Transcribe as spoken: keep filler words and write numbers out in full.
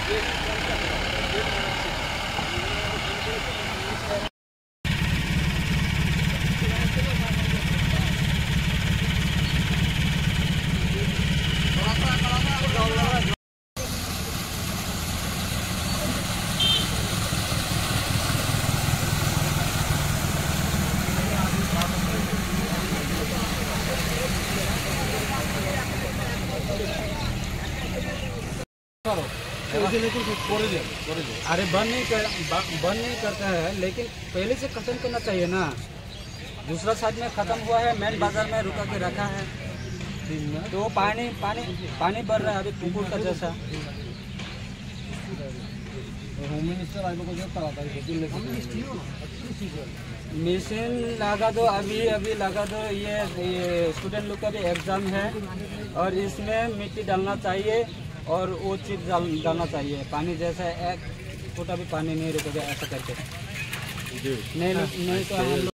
अरे बंद नहीं कर बंद नहीं करता है, लेकिन पहले से खत्म करना चाहिए ना। दूसरा साइड में खत्म हुआ है, मेन बाजार में रुका के रखा है, तो पानी पानी पानी बढ़ रहा है अभी कुकुर का जैसा। होम मिनिस्टर आई लोग को करा था मशीन लगा दो, अभी अभी लगा दो। ये, ये स्टूडेंट लोग का भी एग्जाम है और इसमें मिट्टी डालना चाहिए और वो चीज़ डाल डालना चाहिए। पानी जैसा एक छोटा भी पानी नहीं रुकेगा ऐसा करके, नहीं नहीं तो हम